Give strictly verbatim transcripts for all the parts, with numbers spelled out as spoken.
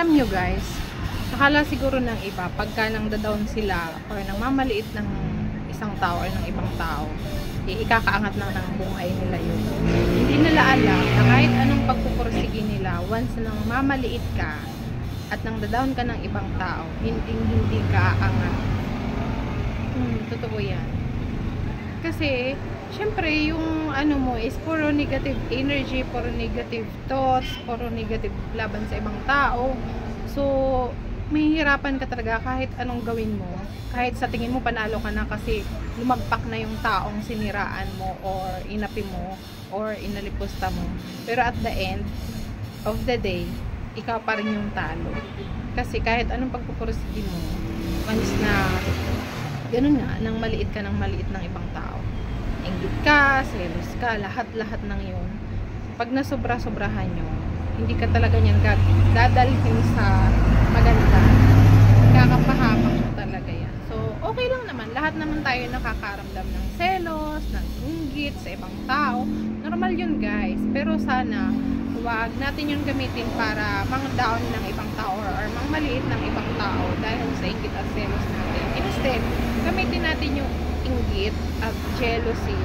alam nyo guys, akala siguro ng iba, pagka nang down sila or nang mamaliit ng isang tao or ng ibang tao, eh, ikakaangat lang ng buhay nila yun. Hindi nila alam na kahit anong pagpupursige nila, once nang mamaliit ka at nang down ka ng ibang tao, hindi hindi ka aangat. Hmm, totoo yan. Kasi syempre yung ano mo is puro negative energy, puro negative thoughts, puro negative laban sa ibang tao. So mahihirapan ka talaga kahit anong gawin mo. Kahit sa tingin mo panalo ka na kasi lumagpak na yung taong siniraan mo or inapi mo or inalipusta mo. Pero at the end of the day, ikaw pa rin yung talo. Kasi kahit anong pagpupursige mo, once na ganun nga, nang maliit ka ng maliit ng ibang tao, inggit ka, selos ka, lahat-lahat ng yun, pag nasobra-sobrahan nyo, hindi ka talaga nyan dadalhin sa maganda, kakapahamak mo talaga yan. So okay lang naman, lahat naman tayo nakakaramdam ng selos, ng inggit sa ibang tao, normal yun guys. Pero sana huwag natin yung gamitin para mang-down ng ibang tao or, or mang-maliit ng ibang tao dahil sa inggit at selos natin. Instead, gamitin natin yung inggit at jealousy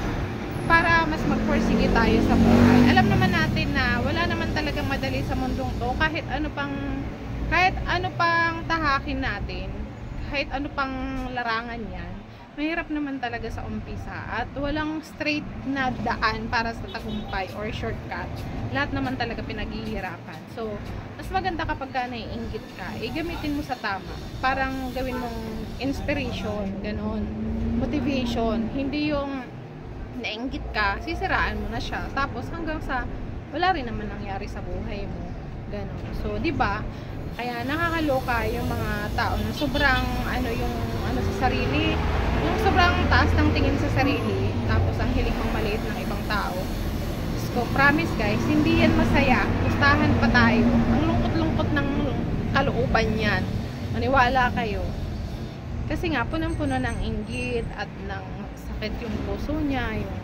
para mas magpursige tayo sa buhay. Alam naman natin na wala naman talagang madali sa mundong to, kahit ano pang kahit ano pang tahakin natin, kahit ano pang larangan yan, mahirap naman talaga sa umpisa at walang straight na daan para sa tagumpay or shortcut. Lahat naman talaga pinaghihirapan. So mas maganda kapag ka naiinggit ka, eh gamitin mo sa tama. Parang gawin mong inspiration, ganon, motivation. Hindi yung nainggit ka, sisiraan mo na siya. Tapos hanggang sa wala rin naman nangyari sa buhay mo. Ganon. So, di ba? Kaya nakakaloka yung mga tao na sobrang ano yung ano sa sarili, yung sobrang taas ng tingin sa sarili, tapos ang hiling pang maliit ng ibang tao. So, promise guys, hindi yan masaya. Gustahan pa tayo. Ang lungkot-lungkot ng kalooban yan. Maniwala kayo. Kasi nga, punang-puno ng inggit at ng sakit yung puso niya, yung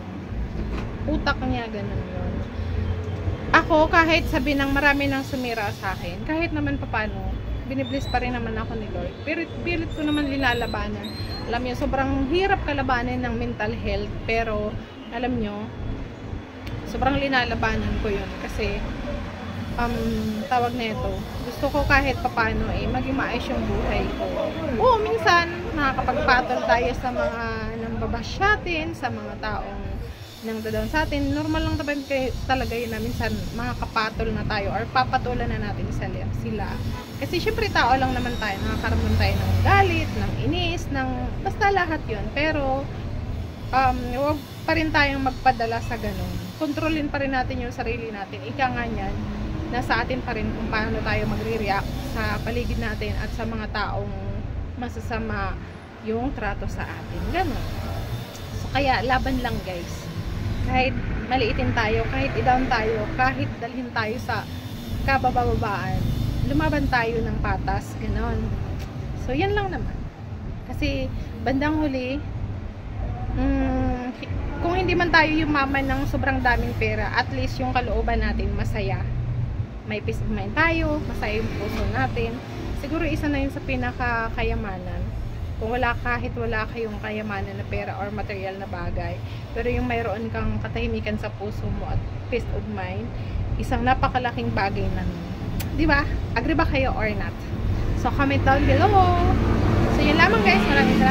utak niya, ganun yun. Ako, kahit sabi ng marami nang sumira sa akin, kahit naman papano, binibless pa rin naman ako ni Lord. Pero pilit ko naman linalabanan. Alam niyo, sobrang hirap kalabanin ng mental health, pero alam niyo, sobrang linalabanan ko yun. Kasi, um, tawag na ito, gusto ko kahit papano eh, maging maayos yung buhay ko. Oo, minsan, nakakapagpatol tayo sa mga nambabash natin, sa mga taong nang down sa atin. Normal lang talaga yun na minsan makakapatol na tayo or papatulan na natin sila. Kasi syempre tao lang naman tayo, nakakaramdam tayo ng galit, ng inis, ng basta lahat yun. Pero um, huwag pa rin tayong magpadala sa ganun. Kontrolin pa rin natin yung sarili natin. Ika nga yan, nasa atin pa rin kung paano tayo magre-react sa paligid natin at sa mga taong masasama yung trato sa atin. Ganun. So kaya laban lang guys. Kahit maliitin tayo, kahit i-down tayo, kahit dalhin tayo sa kabababaan, lumaban tayo ng patas, ganon. So yan lang naman. Kasi bandang huli, mm, kung hindi man tayo yumaman ng sobrang daming pera, at least yung kalooban natin masaya. May peace of mind tayo, masaya yung puso natin. Siguro isa na yun sa pinakakayamanan. Kung wala, kahit wala kayong kayamanan na pera or material na bagay, pero yung mayroon kang katahimikan sa puso mo at peace of mind, isang napakalaking bagay na, di ba? Agree ba kayo or not? So comment down below. So yun lamang guys, maraming